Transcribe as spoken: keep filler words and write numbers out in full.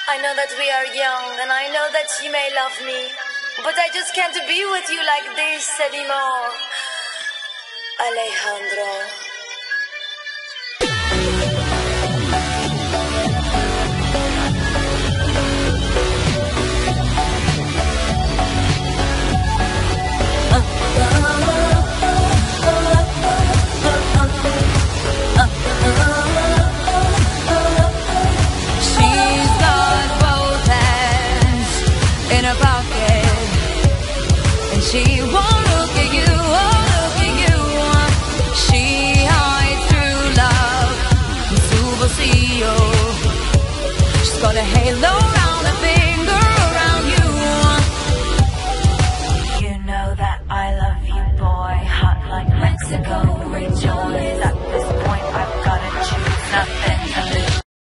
I know that we are young, and I know that you may love me, but I just can't be with you like this anymore. Alejandro. She won't look at you, won't look at you. She hides through love, su vacío. She's got a halo.